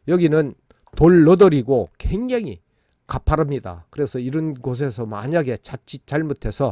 여기는 돌너덜이고 굉장히 가파릅니다. 그래서 이런 곳에서 만약에 자칫 잘못해서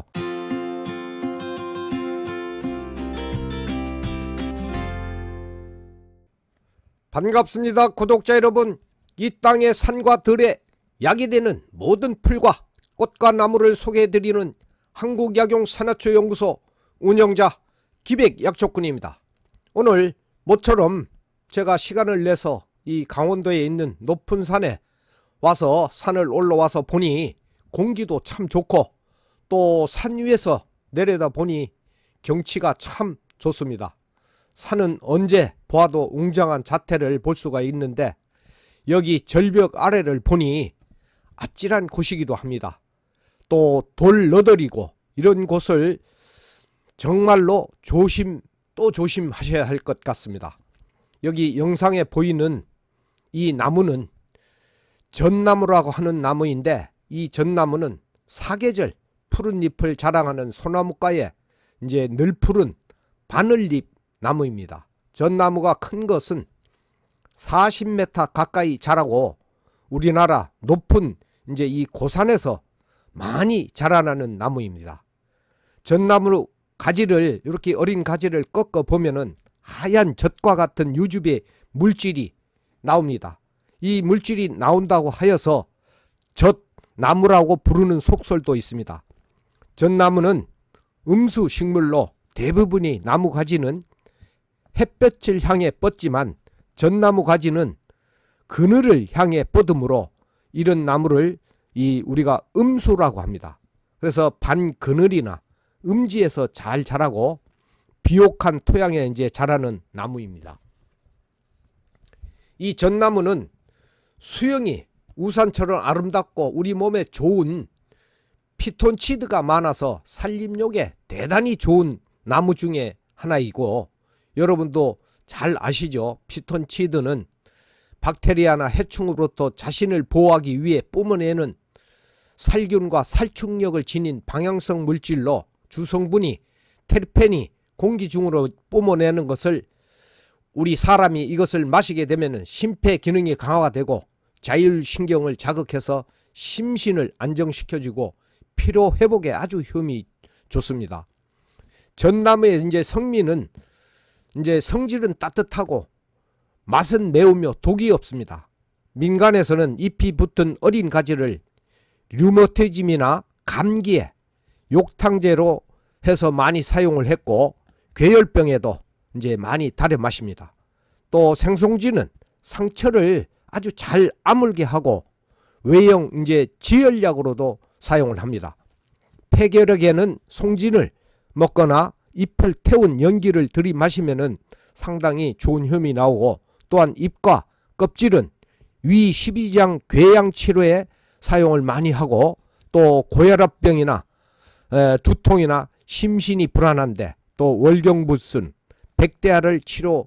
반갑습니다. 구독자 여러분, 이 땅의 산과 들에 약이 되는 모든 풀과 꽃과 나무를 소개해드리는 한국약용산화초연구소 운영자 기백약초꾼입니다. 오늘 모처럼 제가 시간을 내서 이 강원도에 있는 높은 산에 와서 산을 올라와서 보니 공기도 참 좋고 또 산 위에서 내려다 보니 경치가 참 좋습니다. 산은 언제 보아도 웅장한 자태를 볼 수가 있는데 여기 절벽 아래를 보니 아찔한 곳이기도 합니다. 또 돌너덜이고 이런 곳을 정말로 조심하셔야 할 것 같습니다. 여기 영상에 보이는 이 나무는 전나무라고 하는 나무인데 이 전나무는 사계절 푸른 잎을 자랑하는 소나무가에 이제 늘 푸른 바늘잎 나무입니다. 전나무가 큰 것은 40m 가까이 자라고 우리나라 높은 이제 이 고산에서 많이 자라나는 나무입니다. 전나무 가지를 이렇게 어린 가지를 꺾어 보면은 하얀 젖과 같은 유즙의 물질이 나옵니다. 이 물질이 나온다고 하여서 젖나무라고 부르는 속설도 있습니다. 전나무는 음수식물로 대부분이 나무 가지는 햇볕을 향해 뻗지만 전나무 가지는 그늘을 향해 뻗으므로 이런 나무를 우리가 음수라고 합니다. 그래서 반그늘이나 음지에서 잘 자라고 비옥한 토양에 이제 자라는 나무입니다. 이 전나무는 수영이 우산처럼 아름답고 우리 몸에 좋은 피톤치드가 많아서 산림욕에 대단히 좋은 나무 중에 하나이고, 여러분도 잘 아시죠? 피톤치드는 박테리아나 해충으로부터 자신을 보호하기 위해 뿜어내는 살균과 살충력을 지닌 방향성 물질로 주성분이 테르펜이 공기 중으로 뿜어내는 것을 우리 사람이 이것을 마시게 되면 심폐 기능이 강화가 되고 자율신경을 자극해서 심신을 안정시켜주고 피로 회복에 아주 효험이 좋습니다. 전나무의 이제 성미는 이제 성질은 따뜻하고 맛은 매우며 독이 없습니다. 민간에서는 잎이 붙은 어린 가지를 류머티즘이나 감기에 욕탕제로 해서 많이 사용을 했고 괴열병에도 이제 많이 달여 마십니다. 또 생송지는 상처를 아주 잘 아물게 하고 외형 이제 지혈약으로도 사용을 합니다. 폐결핵에는 송진을 먹거나 잎을 태운 연기를 들이마시면은 상당히 좋은 혐이 나오고, 또한 잎과 껍질은 위 12장 궤양 치료에 사용을 많이 하고, 또 고혈압병이나 두통이나 심신이 불안한데 또 월경부순, 백대화를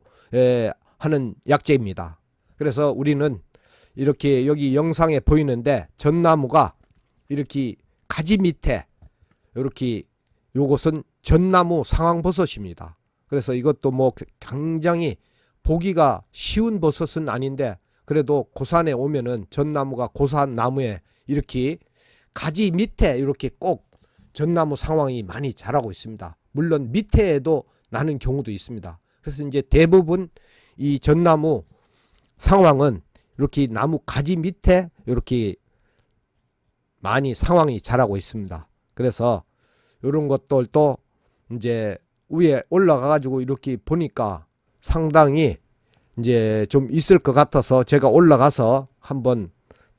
치료하는 약재입니다. 그래서 우리는 이렇게 여기 영상에 보이는데 전나무가 이렇게 가지 밑에 이렇게 요것은 전나무 상황버섯입니다. 그래서 이것도 뭐 굉장히 보기가 쉬운 버섯은 아닌데 그래도 고산에 오면은 전나무가 고산 나무에 이렇게 가지 밑에 이렇게 꼭 전나무 상황이 많이 자라고 있습니다. 물론 밑에에도 나는 경우도 있습니다. 그래서 이제 대부분 이 전나무 상황은 이렇게 나무 가지 밑에 이렇게 많이 상황이 자라고 있습니다. 그래서 이런 것들도 이제 위에 올라가 가지고 이렇게 보니까 상당히 이제 좀 있을 것 같아서 제가 올라가서 한번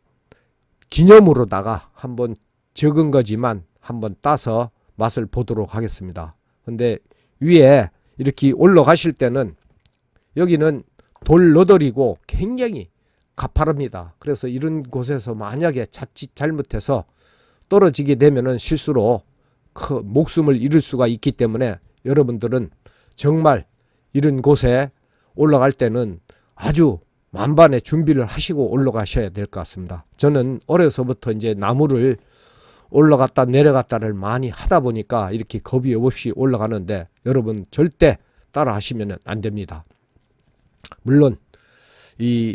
기념으로다가 한번 적은 거지만 한번 따서 맛을 보도록 하겠습니다. 근데 위에 이렇게 올라가실 때는 여기는 돌너덜이고 굉장히 가파릅니다. 그래서 이런 곳에서 만약에 자칫 잘못해서 떨어지게 되면은 실수로 목숨을 잃을 수가 있기 때문에 여러분들은 정말 이런 곳에 올라갈 때는 아주 만반의 준비를 하시고 올라가셔야 될 것 같습니다. 저는 어려서부터 이제 나무를 올라갔다 내려갔다를 많이 하다 보니까 이렇게 겁이 없이 올라가는데 여러분 절대 따라 하시면 안 됩니다. 물론 이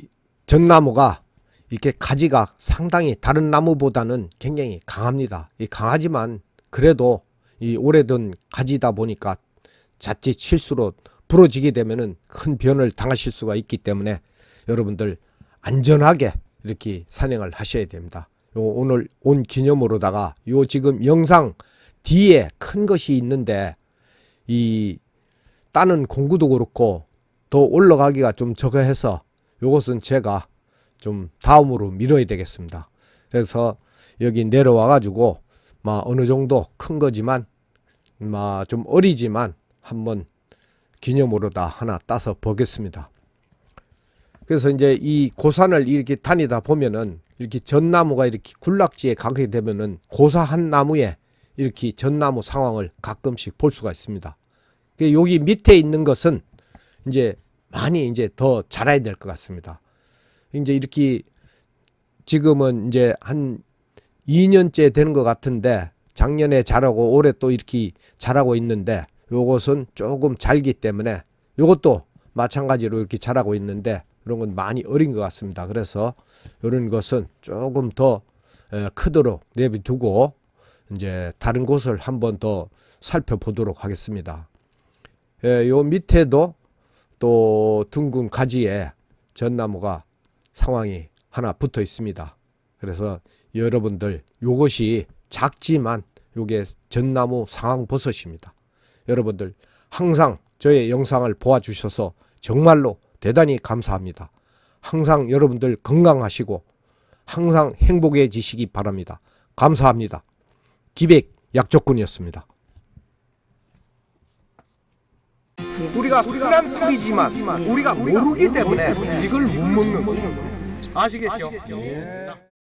전나무가 이렇게 가지가 상당히 다른 나무보다는 굉장히 강합니다. 강하지만 그래도 이 오래된 가지다 보니까 자칫 실수로 부러지게 되면은 큰 변을 당하실 수가 있기 때문에 여러분들 안전하게 이렇게 산행을 하셔야 됩니다. 오늘 온 기념으로다가 요 지금 영상 뒤에 큰 것이 있는데 이 따는 공구도 그렇고 더 올라가기가 좀 적어해서 요것은 제가 좀 다음으로 미뤄야 되겠습니다. 그래서 여기 내려와 가지고 어느 정도 큰 거지만 좀 어리지만 한번 기념으로 다 하나 따서 보겠습니다. 그래서 이제 이 고산을 이렇게 다니다 보면은 이렇게 전나무가 이렇게 군락지에 가게 되면은 고사한 나무에 이렇게 전나무 상황을 가끔씩 볼 수가 있습니다. 여기 밑에 있는 것은 이제 많이 이제 더 자라야 될 것 같습니다. 이제 이렇게 지금은 이제 한 2년째 되는 것 같은데 작년에 자라고 올해 또 이렇게 자라고 있는데 요것은 조금 잘기 때문에 요것도 마찬가지로 이렇게 자라고 있는데 이런 건 많이 어린 것 같습니다. 그래서 이런 것은 조금 더 크도록 내비두고 이제 다른 곳을 한번 더 살펴보도록 하겠습니다. 요 밑에도 또 둥근 가지에 전나무가 상황이 하나 붙어 있습니다. 그래서 여러분들 요것이 작지만 요게 전나무 상황버섯입니다. 여러분들 항상 저의 영상을 보아주셔서 정말로 대단히 감사합니다. 항상 여러분들 건강하시고 항상 행복해지시기 바랍니다. 감사합니다. 기백 약조꾼이었습니다. 우리가 흔한 풀이지만 우리가 모르기 때문에 이걸 못 먹는 거예요. 아시겠죠?